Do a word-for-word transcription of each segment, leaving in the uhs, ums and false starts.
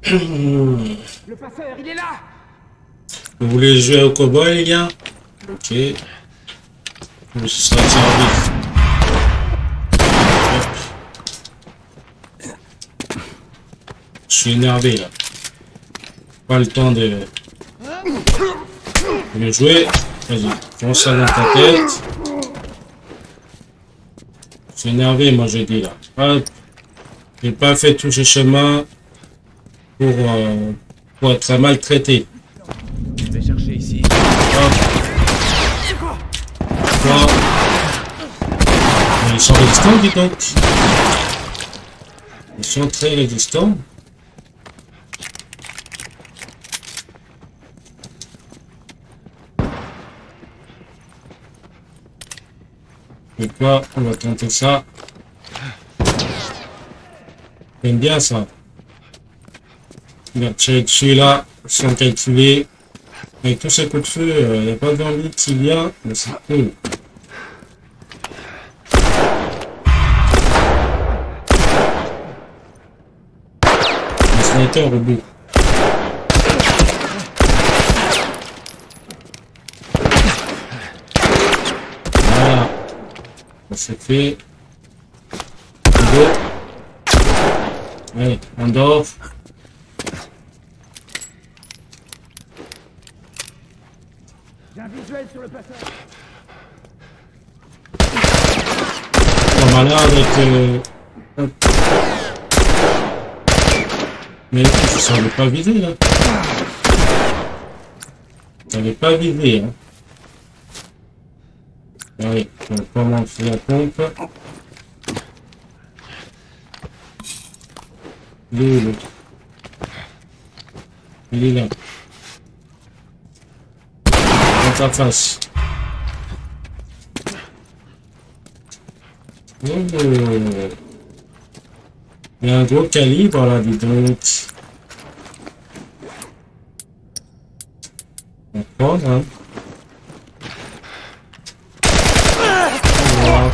Le passeur, il est là. Vous voulez jouer au cowboy, les gars? Ok. Je me suis sorti en vif. Je suis énervé là. Pas le temps de, de jouer. Vas-y, fonce ça dans ta tête. Je suis énervé, moi je dis là. Hop. J'ai pas fait tout ce chemin pour, euh, pour être maltraité. Je vais chercher ici. Hop. Quoi? Ils sont résistants, dis donc. Ils sont très résistants. Et quoi? On va tenter ça. J'aime bien ça. On va tirer dessus là, sans calculer. Avec tous ces coups de feu, il euh, n'y a pas d'envie qu'il y a, mais c'est cool. Un sniper au bout. Voilà. Ça c'est fait. Go. Allez, on dort. J'ai un visuel sur le passeur. On va là avec... Euh... Mais ça n'avait pas visé là. Ça n'avait pas visé. Hein. Allez, on commence la pompe. Il est où l'autre? Il est là. Dans ta face. Oh. Il y a un gros calibre là, dis donc. On va prendre, hein. Voilà.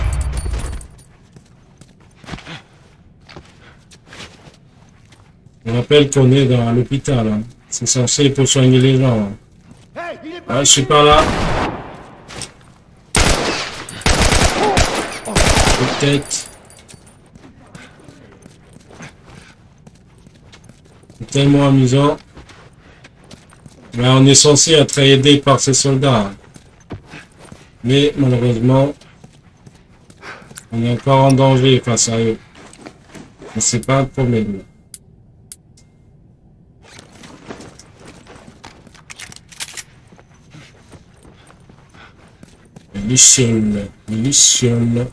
On rappelle qu'on est dans l'hôpital, hein. C'est censé pour soigner les gens. Hein. Hey, il est Ah, je suis pas là. Peut-être. C'est tellement amusant. Mais on est censé être aidé par ces soldats. Mais malheureusement, on est encore en danger face à eux. Mais c'est pas un problème. Lucioles, lucioles.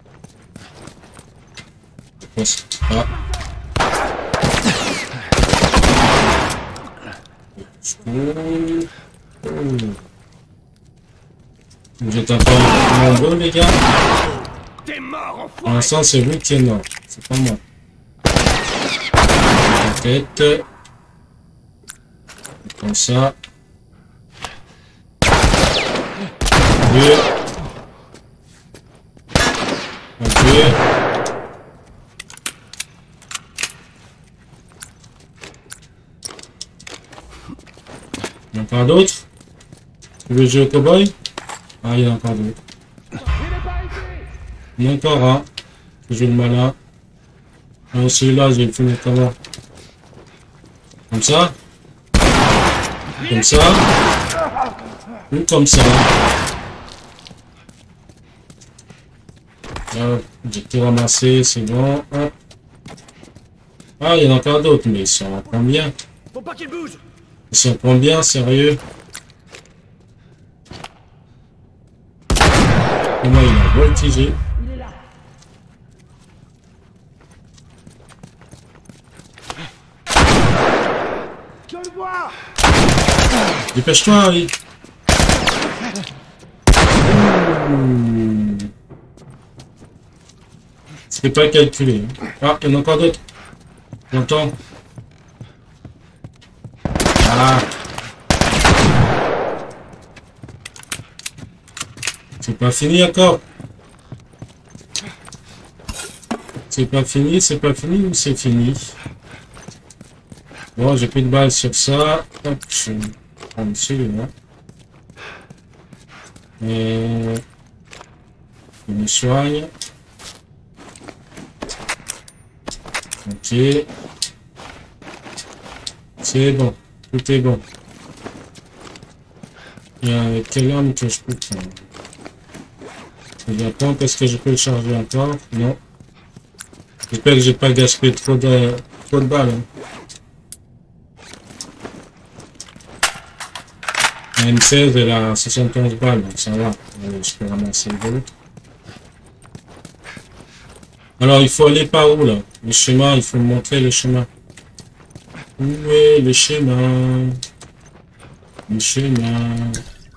Ah. Vous êtes encore nombreux, les gars. T'es mort, Pour l'instant, c'est vous qui êtes mort. C'est pas moi. La tête. Comme ça. Deux. Un peu. Il y en a encore d'autres? Tu veux jouer au cowboy? Ah, il y en a encore d'autres. Il y en a encore un. Je joue le malin. Ah, celui-là, je vais le finir comment? Comme ça? Comme ça? Ou comme ça? Là, j'ai tout ramassé, c'est bon. Hop. Ah, il y en a encore d'autres, mais ils sont combien? Faut pas qu'il bouge. Ils sont combien, sérieux? Et moi, il a voltigé. Il est là. Je le vois. Dépêche-toi, oui. C'est pas calculé. Ah, il y en a encore d'autres. J'entends. Ah. C'est pas fini encore. C'est pas fini, c'est pas fini ou c'est fini? Bon, j'ai plus de balles sur ça. Hop, je vais prendre celui-là. Et je me soigne. Ok. C'est bon. Tout est bon. Il y a quelle arme que je peux prendre? Je vais prendre. Est-ce que je peux le charger encore? Non. J'espère que j'ai pas gaspillé trop de, trop de balles. Hein. La M seize elle a soixante et onze balles, donc ça va. Je peux ramasser d'autres. Alors il faut aller par où là? Le chemin, il faut me montrer le chemin. Où est le chemin? Le chemin.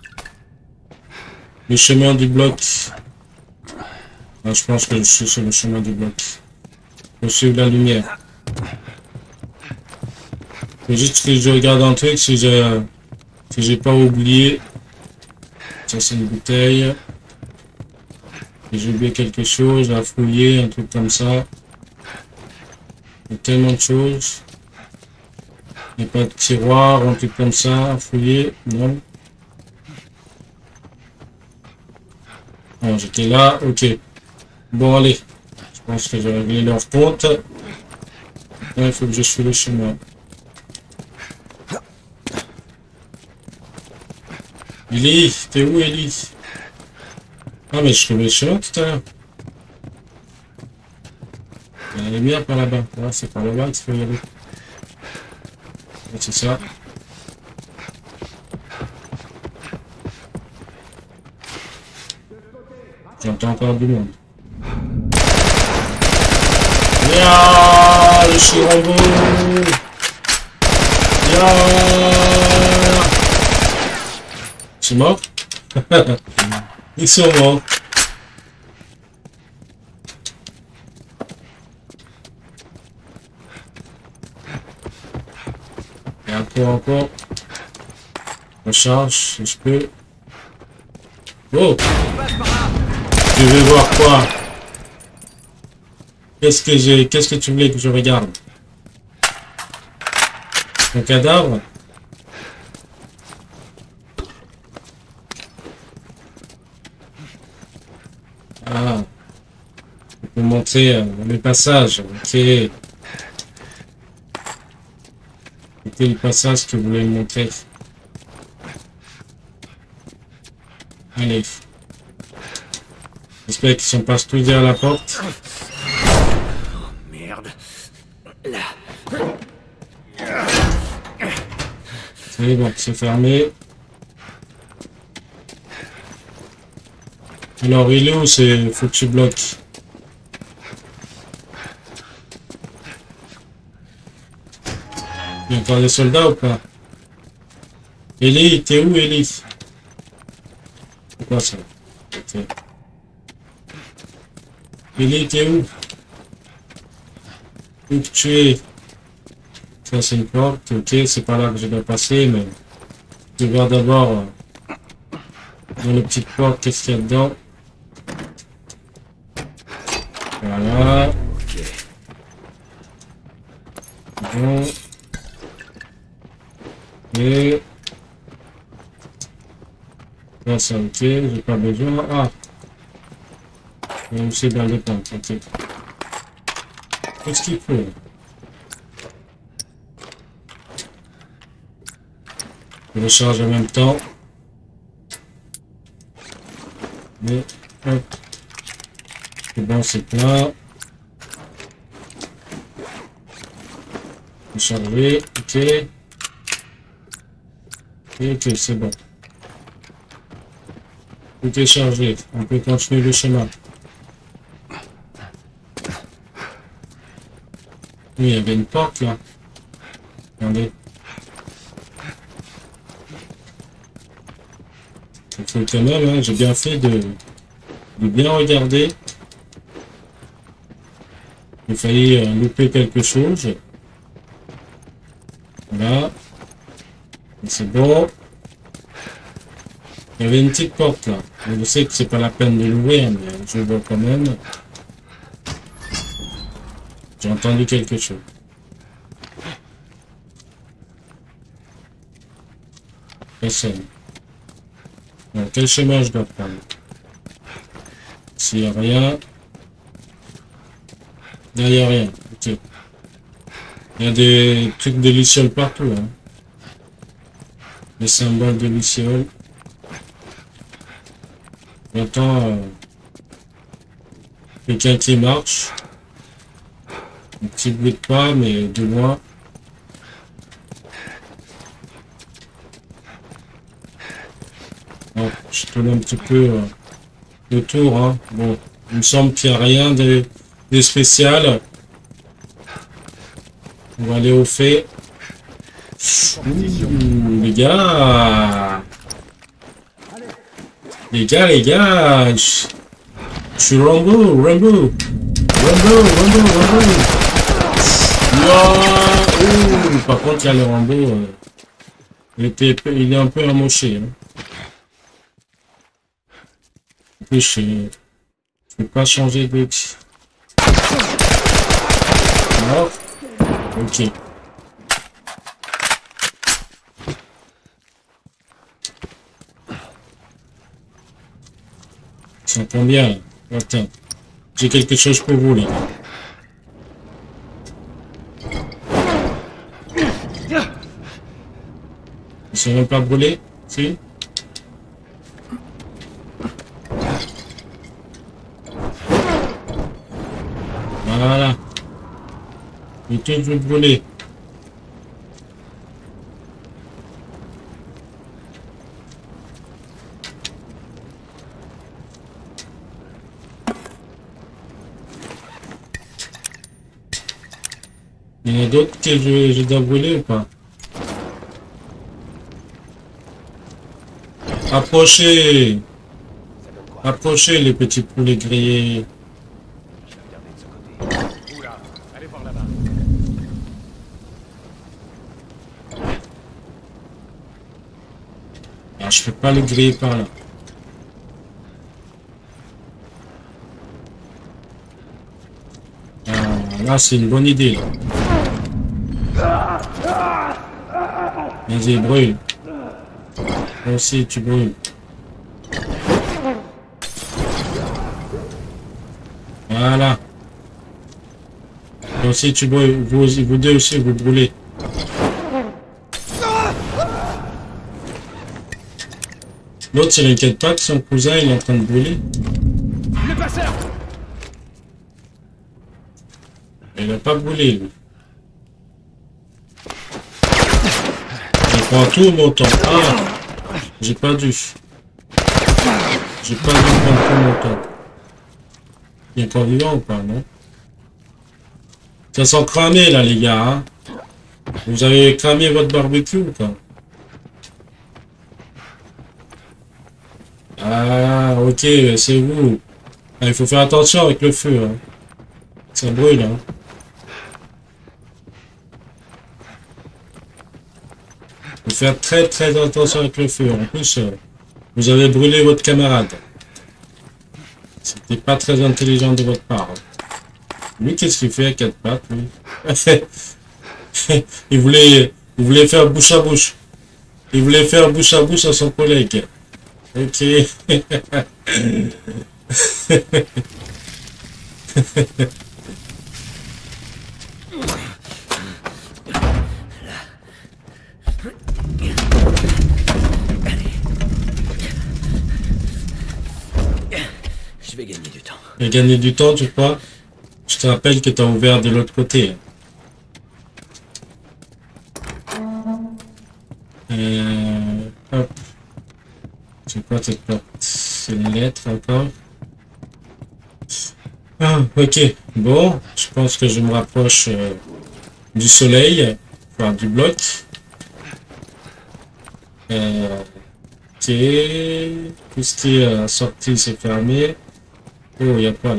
Le chemin du bloc. Ah, je pense que je suis sur le chemin du bloc. Je suis la lumière. Faut juste que je regarde un truc si j'ai si j'ai pas oublié. Ça c'est une bouteille. J'ai oublié quelque chose à fouiller, un truc comme ça. Il y a tellement de choses. Il n'y a pas de tiroir, un truc comme ça à fouiller. Non. Bon, j'étais là, ok. Bon, allez. Je pense que j'ai réglé leur compte. Là, il faut que je suive le chemin. Ellie, t'es où, Ellie? Ah, mais je trouvais le chemin tout à l'heure. Il y a la lumière par là-bas. Ah, c'est par là-bas qu'il faut y aller. C'est ça. J'entends encore du monde. Ya, le chirombo. Ya. C'est mort? Ils sont morts. Et encore, encore. Recharge, si je peux. Oh! Je vais voir quoi? Qu'est-ce que j'ai? Qu'est-ce que tu voulais que je regarde? Un cadavre? Ah. Je peux montrer euh, le passage. Ok. C'était le passage que vous voulez me montrer. Allez. J'espère qu'ils sont pas tous derrière la porte. Oh, merde. Là. C'est bon, c'est fermé. Alors, il est où? C'est... Faut que tu bloques. Il y a encore des soldats ou pas? Ellie, t'es où, Ellie? C'est quoi ça? Okay. Ellie, t'es où? Où que tu es? Ça, c'est une porte. Ok, c'est pas là que je dois passer, mais... Je vais voir d'abord... Euh, dans la petite porte, qu'est-ce qu'il y a dedans? Voilà. Bon. Et... Là, c'est ok, j'ai pas besoin. Ah! Il y a aussi dans les pentes, ok. Qu'est-ce qu'il faut? Je le charge en même temps. Mais, hop. C'est bon, c'est plein. Charger, ok. Ok, c'est bon. Tout est chargé. On peut continuer le chemin. Oui, il y avait une porte là. Attendez. Il faut quand même, hein, j'ai bien fait de, de bien regarder. Il fallait euh, louper quelque chose. Voilà. C'est bon. Il y avait une petite porte là. Je sais que c'est pas la peine de l'ouvrir, mais je vois quand même. J'ai entendu quelque chose. Personne. Bon, quel chemin je dois prendre? S'il n'y a rien. Là, il n'y a rien. Ok. Il y a des trucs de lucioles partout. Hein. Des symboles de lucioles. J'entends euh, quelqu'un qui marche. Un petit bruit de pas, mais de loin. Bon, je tourne un petit peu euh, le tour. Hein. Bon, il me semble qu'il n'y a rien de, de spécial. On va aller au fait. Ouh, les gars. Les gars, les gars. Je, je suis Rambo, Rambo. Rambo, Rambo, Rambo. Wow. Ouh, par contre, il y a le Rambo. Euh, il, était, il est un peu amoché. Hein. En plus, je ne peux pas changer de... Non. Ok. Ça tombe bien là. Attends. J'ai quelque chose pour vous, les gars. Ils sont même pas brûlés? Si? Voilà. Ils sont tous brûlés. Il y en a d'autres que je, je dois brûler ou pas? Approchez! Approchez les petits poulets grillés. Oula, allez voir là-bas. Ah, je peux pas le griller par là. Ah, là, c'est une bonne idée. Vas-y, brûle. Toi aussi, tu brûles. Voilà. Toi aussi, tu brûles. Vous, aussi, vous deux aussi, vous brûlez. L'autre, c'est l'inquiète pas que son cousin, il est en train de brûler. Le passeur! Il n'a pas brûlé, lui. Je prends tout mon temps. Ah! J'ai pas dû. J'ai pas dû prendre tout mon temps. Il est encore vivant ou pas, non? Ça sent cramé, là, les gars, hein? Vous avez cramé votre barbecue ou pas? Ah, ok, c'est vous. Ah, il faut faire attention avec le feu, hein. Ça brûle, hein. Il faut faire très très attention avec le feu. En plus, euh, vous avez brûlé votre camarade. C'était pas très intelligent de votre part. Hein. Lui, qu'est-ce qu'il fait à quatre pattes, lui? il, voulait, il voulait faire bouche à bouche. Il voulait faire bouche à bouche à son collègue. Ok. Je vais gagner du temps. Et gagner du temps, tu crois? Je te rappelle que tu as ouvert de l'autre côté. Euh, hop. C'est quoi cette porte? C'est une lettre encore. Ah, ok. Bon, je pense que je me rapproche euh, du soleil, enfin du bloc. Euh, ok. Tout ce qui est euh, sorti, c'est fermé. Oh, il n'y a pas là.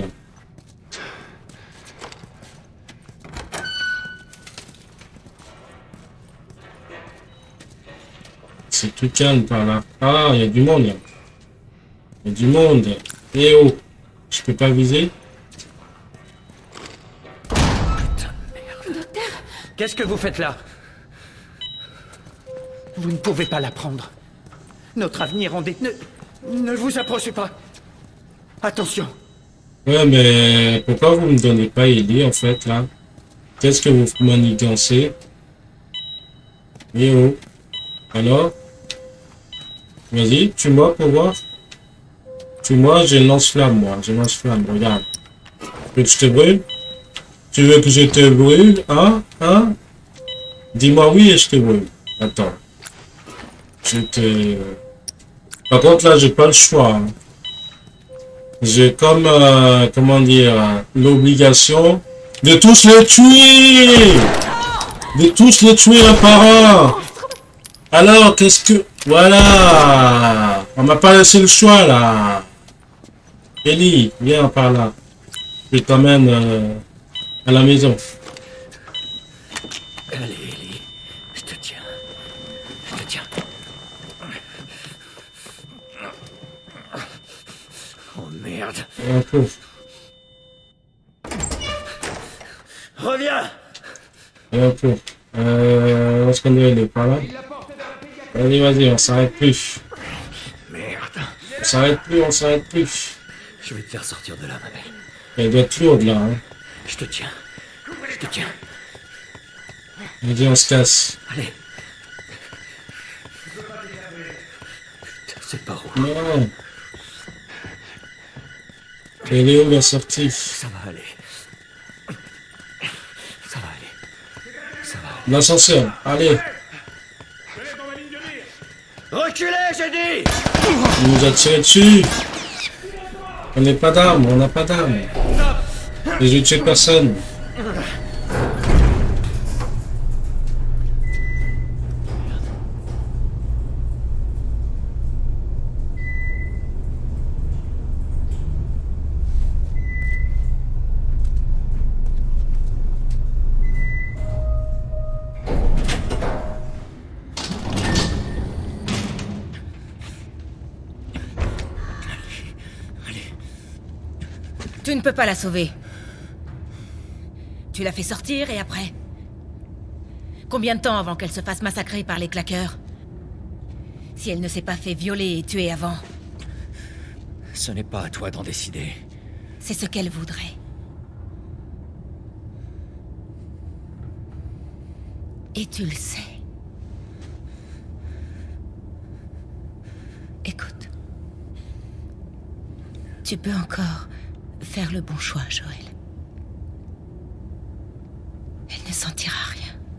C'est tout calme par là. Ah, il y a du monde là. Il y a du monde. Eh oh, je peux pas viser? Qu'est-ce que vous faites là? Vous ne pouvez pas la prendre. Notre avenir en dé... Ne, ne vous approchez pas. Attention. Ouais, mais pourquoi vous me donnez pas Ellie, en fait, là? Qu'est-ce que vous manigancez? Et oh. Alors? Vas-y, tue-moi pour voir. Tue-moi, j'ai lance-flamme, moi. J'ai lance-flamme, regarde. Tu veux que je te brûle? Tu veux que je te brûle? Hein? Hein? Dis-moi oui et je te brûle. Attends. Je te... Par contre, là, j'ai pas le choix. Hein. J'ai comme, euh, comment dire, l'obligation de tous les tuer! De tous les tuer un par un! Alors, qu'est-ce que... Voilà! On m'a pas laissé le choix, là! Ellie, viens par là. Je t'emmène euh, à la maison. Allez, Ellie. Je te tiens. Je te tiens. Oh, merde. Un peu. Reviens! Un peu. Euh, où est-ce qu'on est allé? Par là? Vas-y, vas-y, on s'arrête plus. Merde. On s'arrête plus, on s'arrête plus. Je vais te faire sortir de là, ma belle. Elle doit être lourde, là. Hein. Je te tiens. Je te tiens. Vas-y, on se casse. Allez. Putain, c'est pas où. Non. Elle est où la sortie? Ça va aller. Ça va aller. Ça va aller. L'ascenseur, allez. Reculez, j'ai dit! Il nous a tiré dessus. On n'est pas d'armes, on n'a pas d'armes. Et je tue personne. Tu ne peux pas la sauver. Tu l'as fait sortir et après? Combien de temps avant qu'elle se fasse massacrer par les claqueurs? Si elle ne s'est pas fait violer et tuer avant? Ce n'est pas à toi d'en décider. C'est ce qu'elle voudrait. Et tu le sais. Écoute. Tu peux encore faire le bon choix, Joël. Elle ne sentira rien.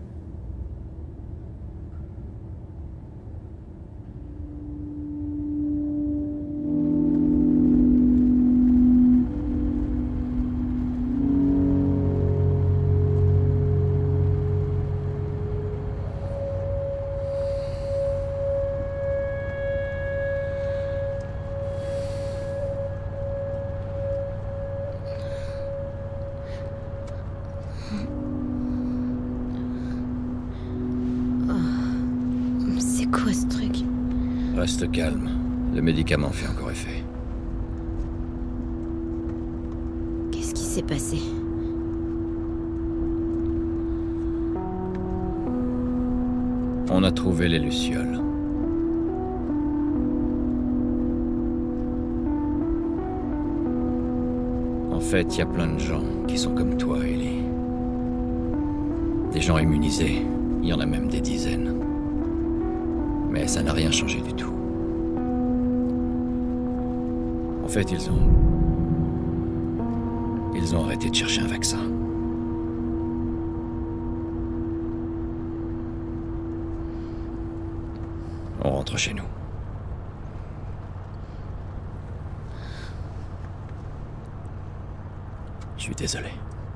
Reste calme. Le médicament fait encore effet. Qu'est-ce qui s'est passé? On a trouvé les lucioles. En fait, il y a plein de gens qui sont comme toi, Ellie. Des gens immunisés. Il y en a même des dizaines. Mais ça n'a rien changé du tout. En fait, ils ont... Ils ont arrêté de chercher un vaccin. On rentre chez nous. Je suis désolé.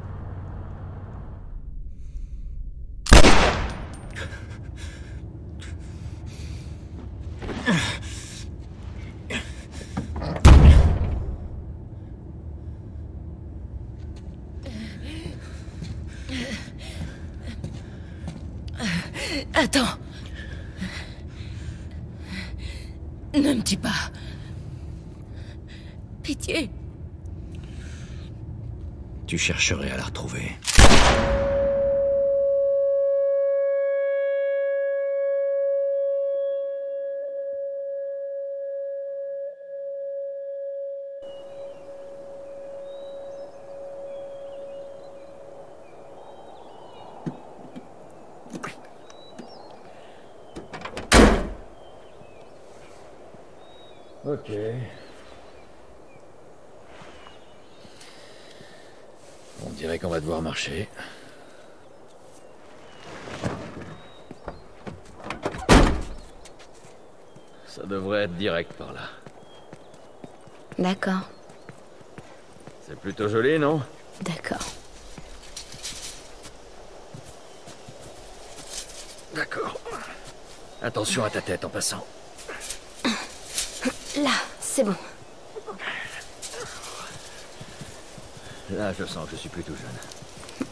Attends. Ne me dis pas. Pitié. Tu chercherais à la retrouver. Ok. On dirait qu'on va devoir marcher. Ça devrait être direct par là. D'accord, C'est plutôt joli, non? d'accord. D'accord. Attention à ta tête en passant. Là, c'est bon. Là, je sens que je suis plus tout jeune.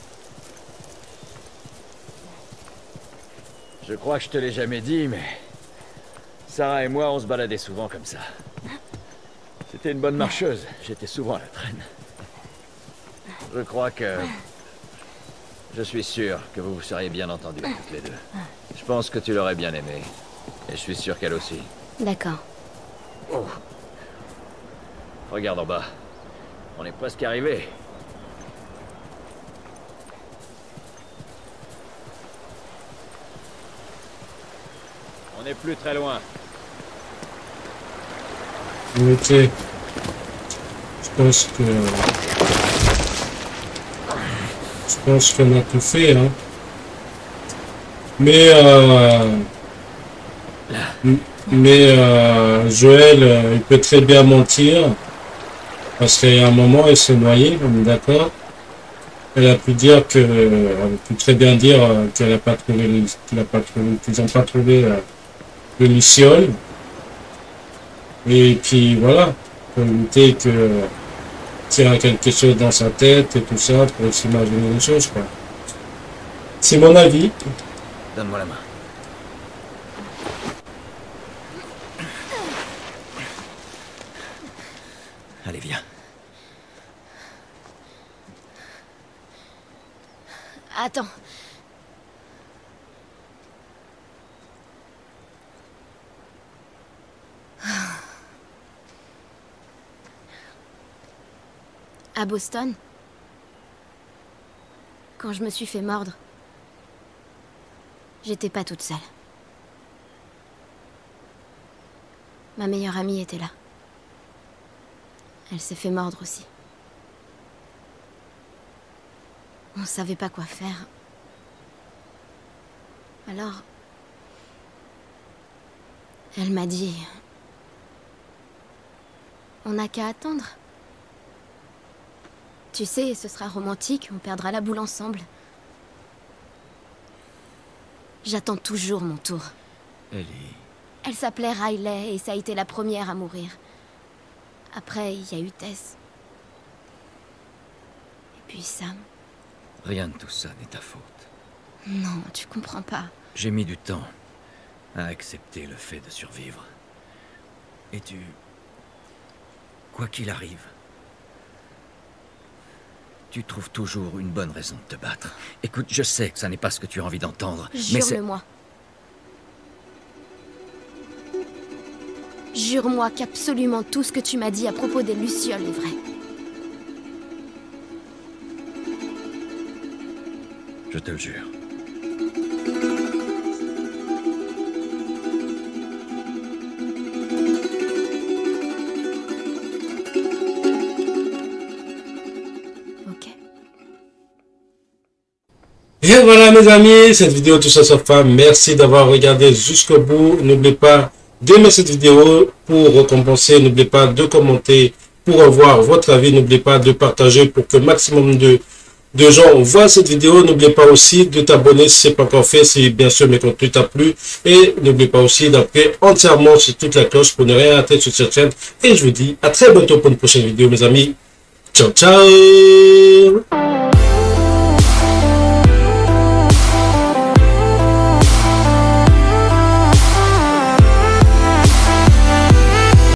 Je crois que je te l'ai jamais dit, mais... Sarah et moi, on se baladait souvent comme ça. C'était une bonne marcheuse. J'étais souvent à la traîne. Je crois que... Je suis sûr que vous vous seriez bien entendus toutes les deux. Je pense que tu l'aurais bien aimé. Et je suis sûr qu'elle aussi. D'accord. Oh. Regarde en bas. On est presque arrivé. On n'est plus très loin. Ok. Je pense que... Je pense qu'on a tout fait, hein. Mais, euh... Mais, euh, Joël, euh, il peut très bien mentir. Parce qu'il y a un moment, elle s'est noyée, on est d'accord. Elle a pu dire que... Elle a pu très bien dire qu'elle n'a pas trouvé... le- qu'il a pas trouvé... qu'ils n'ont pas trouvé euh, le luciole. Et puis, voilà. Pour éviter que... qu'il y a quelque chose dans sa tête et tout ça, pour s'imaginer les choses, quoi. C'est mon avis. Donne-moi la main. Allez, viens. Attends. À Boston, quand je me suis fait mordre, j'étais pas toute seule. Ma meilleure amie était là. Elle s'est fait mordre aussi. On savait pas quoi faire. Alors, elle m'a dit... On n'a qu'à attendre. Tu sais, ce sera romantique, on perdra la boule ensemble. J'attends toujours mon tour. Ellie. Elle s'appelait Riley et ça a été la première à mourir. Après, il y a eu Tess. Et puis Sam. Rien de tout ça n'est ta faute. Non, tu comprends pas. J'ai mis du temps à accepter le fait de survivre. Et tu... Quoi qu'il arrive, tu trouves toujours une bonne raison de te battre. Écoute, je sais que ça n'est pas ce que tu as envie d'entendre, mais c'est... Jure-le-moi. Jure-moi qu'absolument tout ce que tu m'as dit à propos des Lucioles est vrai. Je te le jure. Ok. Et voilà mes amis, cette vidéo tout ça sauf femme. Merci d'avoir regardé jusqu'au bout. N'oubliez pas d'aimer cette vidéo pour récompenser. N'oubliez pas de commenter pour avoir votre avis. N'oubliez pas de partager pour que le maximum de, de gens voient cette vidéo. N'oubliez pas aussi de t'abonner si ce n'est pas encore fait, si bien sûr mes contenus t'a plu. Et n'oubliez pas aussi d'appuyer entièrement sur toute la cloche pour ne rien rater sur cette chaîne. Et je vous dis à très bientôt pour une prochaine vidéo mes amis. Ciao ciao.